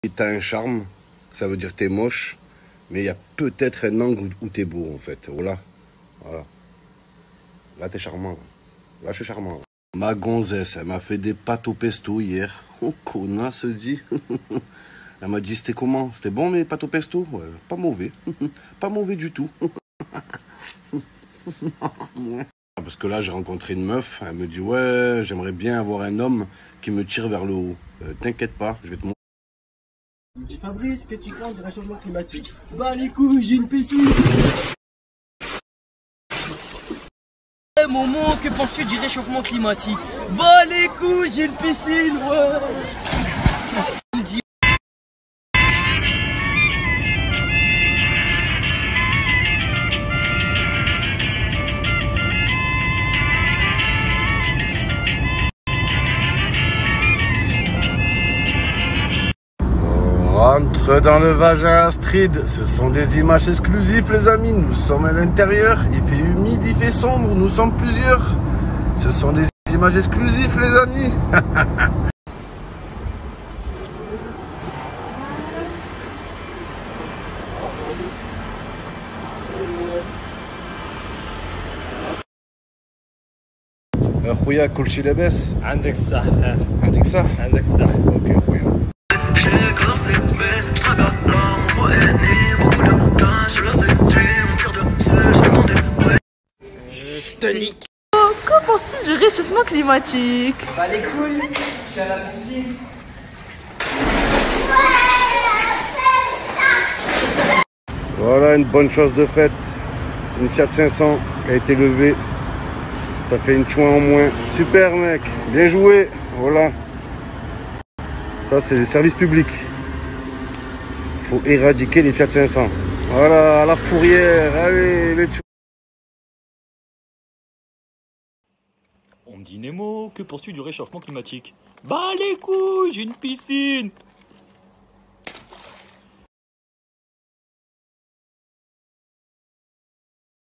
T'as un charme, ça veut dire t'es moche, mais il y a peut-être un angle où t'es beau en fait. Voilà. Voilà. Là t'es charmant. Là je suis charmant. Ma gonzesse, elle m'a fait des pâtes au pesto hier. Oh connasse dit. Elle m'a dit c'était comment? C'était bon mes pâtes au pesto? Ouais, pas mauvais. Pas mauvais du tout. Parce que là j'ai rencontré une meuf, elle me dit ouais j'aimerais bien avoir un homme qui me tire vers le haut. T'inquiète pas, je vais te montrer. Il me dit Fabrice, que tu penses du réchauffement climatique? Bah les couilles, j'ai une piscine. Momo, que penses-tu du réchauffement climatique? Bah les couilles, j'ai une piscine, ouais. Rentre dans le vagin Astrid, ce sont des images exclusives les amis, nous sommes à l'intérieur, il fait humide, il fait sombre, nous sommes plusieurs. Ce sont des images exclusives les amis. خويا كلشي لاباس؟ عندك الصح خير. عندك صح؟ عندك الصح. اوكي خويا. Que penses-tu du réchauffement climatique? Bah les couilles, je suis à la piscine. Voilà une bonne chose de faite, une Fiat 500 qui a été levée, ça fait une chouin en moins, super mec, bien joué, voilà, ça c'est le service public, il faut éradiquer les Fiat 500, voilà, à la fourrière, allez les chouins. On me dit Nemo, que penses-tu du réchauffement climatique? Bah les couilles, j'ai une piscine.